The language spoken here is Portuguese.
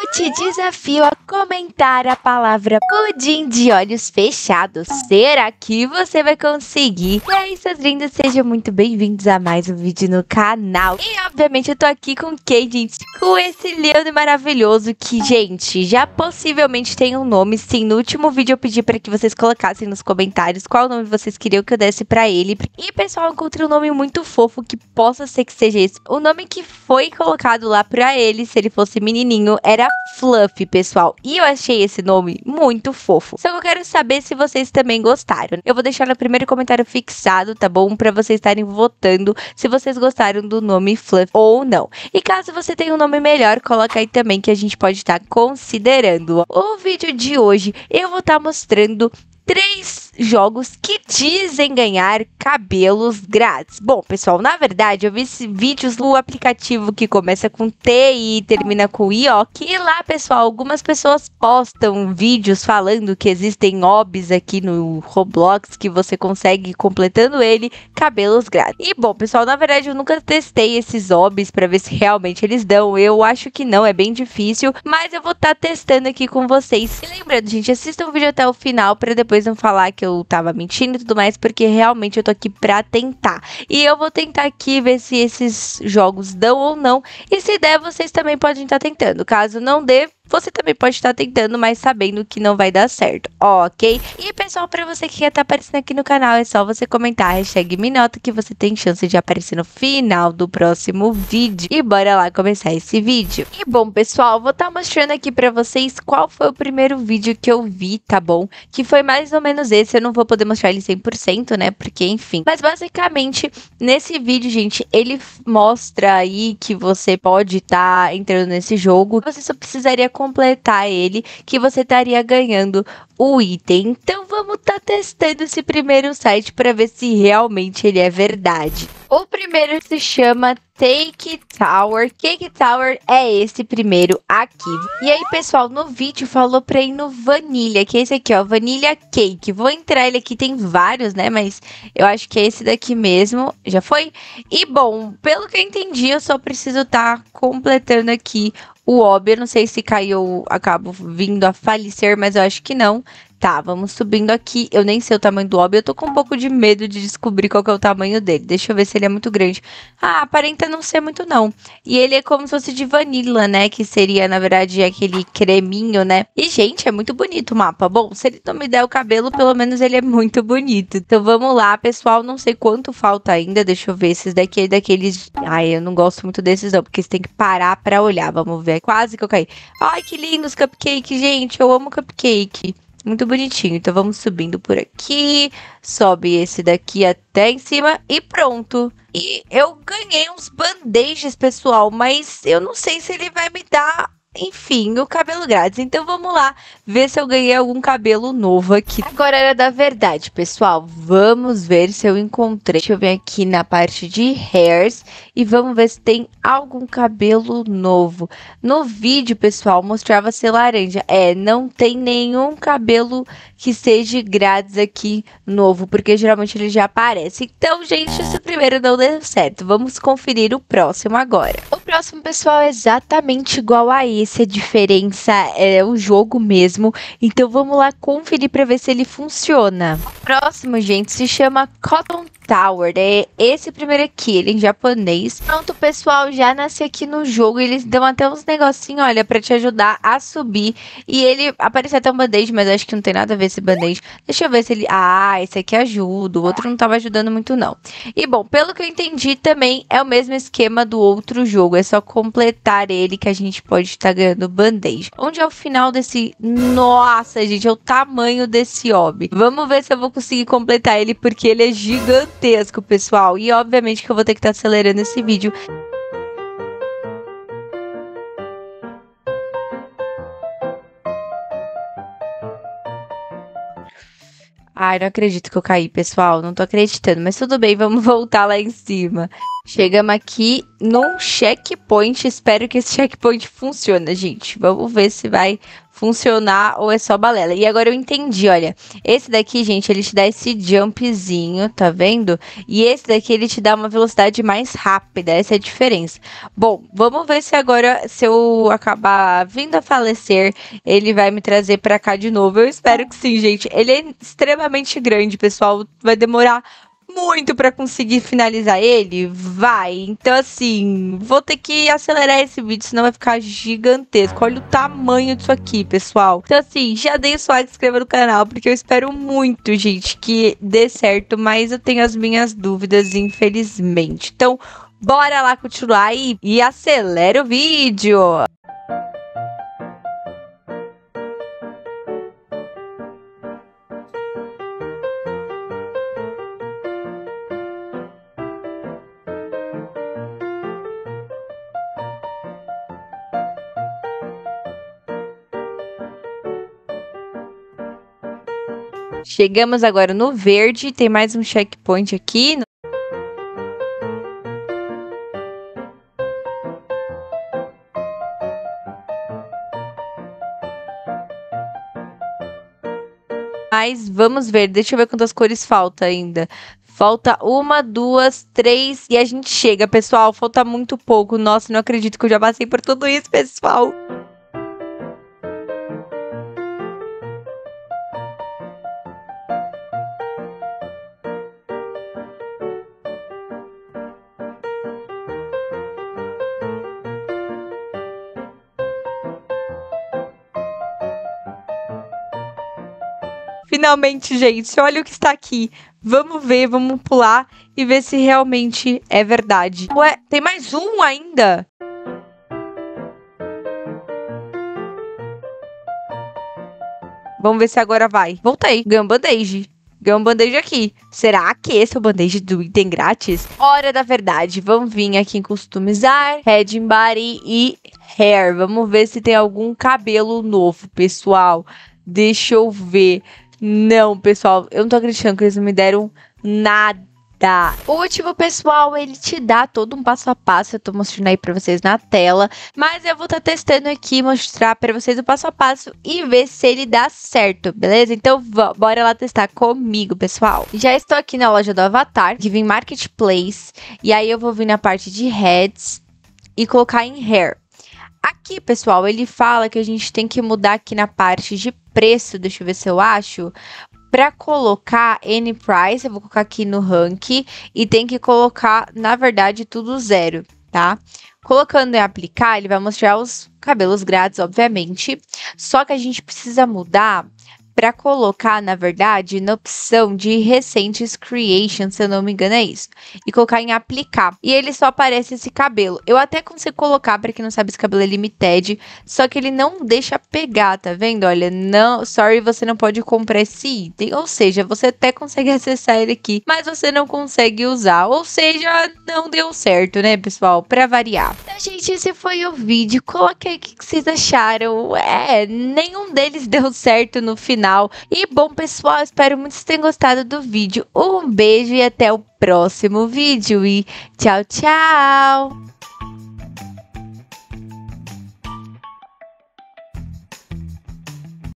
te desafio a comentar a palavra pudim de olhos fechados. Será que você vai conseguir? E aí, seus lindos, sejam muito bem-vindos a mais um vídeo no canal. E, obviamente, eu tô aqui com quem, gente? Com esse lindo e maravilhoso que, gente, já possivelmente tem um nome. Sim, no último vídeo eu pedi para que vocês colocassem nos comentários qual nome vocês queriam que eu desse pra ele. E, pessoal, eu encontrei um nome muito fofo que possa ser que seja esse. O nome que foi colocado lá pra ele, se ele fosse menininho, era Fluffy, pessoal. E eu achei esse nome muito fofo. Só que eu quero saber se vocês também gostaram. Eu vou deixar no primeiro comentário fixado, tá bom? Pra vocês estarem votando se vocês gostaram do nome Fluffy ou não. E caso você tenha um nome melhor, coloca aí também que a gente pode estar considerando. O vídeo de hoje eu vou estar mostrando 3 jogos que dizem ganhar cabelos grátis. Bom, pessoal, na verdade, eu vi vídeos no aplicativo que começa com T e termina com IOC. E lá, pessoal, algumas pessoas postam vídeos falando que existem hobbies aqui no Roblox que você consegue, completando ele, cabelos grátis. E, bom, pessoal, na verdade, eu nunca testei esses hobbies para ver se realmente eles dão. Eu acho que não, é bem difícil, mas eu vou estar testando aqui com vocês. E lembrando, gente, assistam o vídeo até o final para depois não falar que eu tava mentindo e tudo mais, porque realmente eu tô aqui pra tentar. E eu vou tentar aqui ver se esses jogos dão ou não. E se der, vocês também podem estar tentando. Caso não dê, você também pode estar tentando, mas sabendo que não vai dar certo, ok? E, pessoal, pra você que quer estar aparecendo aqui no canal, é só você comentar a hashtag Minota que você tem chance de aparecer no final do próximo vídeo. E bora lá começar esse vídeo. E, bom, pessoal, vou estar mostrando aqui pra vocês qual foi o primeiro vídeo que eu vi, tá bom? Que foi mais ou menos esse, eu não vou poder mostrar ele 100%, né? Porque, enfim. Mas, basicamente, nesse vídeo, gente, ele mostra aí que você pode estar entrando nesse jogo. Você só precisaria completar ele, que você estaria ganhando o item. Então vamos estar testando esse primeiro site para ver se realmente ele é verdade. O primeiro se chama Cake Tower. Cake Tower é esse primeiro aqui. E aí, pessoal, no vídeo falou pra ir no Vanilla, que é esse aqui, ó, Vanilla Cake. Vou entrar ele aqui, tem vários, né, mas eu acho que é esse daqui mesmo. Já foi? E, bom, pelo que eu entendi, eu só preciso estar completando aqui o hobby. Eu não sei se caiu, acabo vindo a falecer, mas eu acho que não. Tá, vamos subindo aqui. Eu nem sei o tamanho do hobby. Eu tô com um pouco de medo de descobrir qual que é o tamanho dele. Deixa eu ver se ele é muito grande. Ah, aparenta não ser muito, não. E ele é como se fosse de vanilla, né? Que seria, na verdade, aquele creminho, né? E, gente, é muito bonito o mapa. Bom, se ele não me der o cabelo, pelo menos ele é muito bonito. Então, vamos lá, pessoal. Não sei quanto falta ainda. Deixa eu ver. Esses daqui é daqueles... Ai, eu não gosto muito desses, não. Porque você tem que parar pra olhar. Vamos ver. Quase que eu caí. Ai, que lindos cupcake, gente. Eu amo cupcake. Muito bonitinho. Então, vamos subindo por aqui. Sobe esse daqui até em cima e pronto. E eu ganhei uns bandages, pessoal, mas eu não sei se ele vai me dar, enfim, o cabelo grátis. Então, vamos lá ver se eu ganhei algum cabelo novo aqui. Agora era da verdade, pessoal. Vamos ver se eu encontrei. Deixa eu vir aqui na parte de hairs e vamos ver se tem algum cabelo novo. No vídeo, pessoal, mostrava ser laranja. É, não tem nenhum cabelo que seja grátis aqui novo, porque geralmente ele já aparece. Então, gente, esse primeiro não deu certo. Vamos conferir o próximo agora. O próximo, pessoal, é exatamente igual a esse. A diferença é o jogo mesmo. Então, vamos lá conferir para ver se ele funciona. O próximo, gente, se chama Cotton Tower. É esse primeiro aqui, ele é em japonês. Pronto, pessoal, já nasci aqui no jogo. Eles dão até uns negocinhos, olha, pra te ajudar a subir. E ele apareceu até um band-aid, mas acho que não tem nada a ver esse band-aid. Deixa eu ver se ele... Ah, esse aqui ajuda. O outro não tava ajudando muito, não. E, bom, pelo que eu entendi, também é o mesmo esquema do outro jogo. É só completar ele que a gente pode estar ganhando band-aid. Onde é o final desse... Nossa, gente, é o tamanho desse hobby. Vamos ver se eu vou conseguir completar ele, porque ele é gigantesco, pessoal. E, obviamente, que eu vou ter que estar acelerando esse vídeo. Ai, não acredito que eu caí, pessoal. Não tô acreditando. Mas tudo bem, vamos voltar lá em cima. Chegamos aqui num checkpoint. Espero que esse checkpoint funcione, gente. Vamos ver se vai funcionar ou é só balela. E agora eu entendi, olha. Esse daqui, gente, ele te dá esse jumpzinho, tá vendo? E esse daqui, ele te dá uma velocidade mais rápida. Essa é a diferença. Bom, vamos ver se agora, se eu acabar vindo a falecer, ele vai me trazer pra cá de novo. Eu espero que sim, gente. Ele é extremamente grande, pessoal. Vai demorar muito pra conseguir finalizar ele? Vai. Então, assim, vou ter que acelerar esse vídeo, senão vai ficar gigantesco. Olha o tamanho disso aqui, pessoal. Então, assim, já dei o seu like, se inscreva no canal, porque eu espero muito, gente, que dê certo, mas eu tenho as minhas dúvidas, infelizmente. Então, bora lá continuar aí e acelera o vídeo. Chegamos agora no verde, tem mais um checkpoint aqui. Mas vamos ver, deixa eu ver quantas cores falta ainda. Falta 1, 2, 3 e a gente chega, pessoal. Falta muito pouco. Nossa, não acredito que eu já passei por tudo isso, pessoal. Finalmente, gente, olha o que está aqui. Vamos ver, vamos pular e ver se realmente é verdade. Ué, tem mais um ainda? Vamos ver se agora vai. Voltei. Ganhei um band-aid. Ganhei um band-aid aqui. Será que esse é o band-aid do item grátis? Hora da verdade. Vamos vir aqui em customizar, head and body e hair. Vamos ver se tem algum cabelo novo, pessoal. Deixa eu ver. Não, pessoal, eu não tô acreditando que eles não me deram nada. O último, pessoal, ele te dá todo um passo a passo. Eu tô mostrando aí pra vocês na tela. Mas eu vou estar testando aqui, mostrar pra vocês o passo a passo e ver se ele dá certo, beleza? Então, bora lá testar comigo, pessoal. Já estou aqui na loja do Avatar, que vem Marketplace. E aí eu vou vir na parte de Heads e colocar em Hair. Aqui, pessoal, ele fala que a gente tem que mudar aqui na parte de preço, deixa eu ver se eu acho, para colocar Any Price, eu vou colocar aqui no rank e tem que colocar, na verdade, tudo 0, tá? Colocando em aplicar, ele vai mostrar os cabelos grátis, obviamente, só que a gente precisa mudar para colocar, na verdade, na opção de recentes creation, se eu não me engano é isso, e colocar em aplicar. E ele só aparece esse cabelo. Eu até consigo colocar, para quem não sabe, esse cabelo é limited, só que ele não deixa pegar, tá vendo? Olha, não, sorry, você não pode comprar esse item, ou seja, você até consegue acessar ele aqui, mas você não consegue usar, ou seja, não deu certo, né, pessoal? Para variar. Então, gente, esse foi o vídeo. Coloque aí o que vocês acharam. Nenhum deles deu certo no final. E bom, pessoal, espero muito que vocês tenham gostado do vídeo. Um beijo e até o próximo vídeo. E tchau, tchau!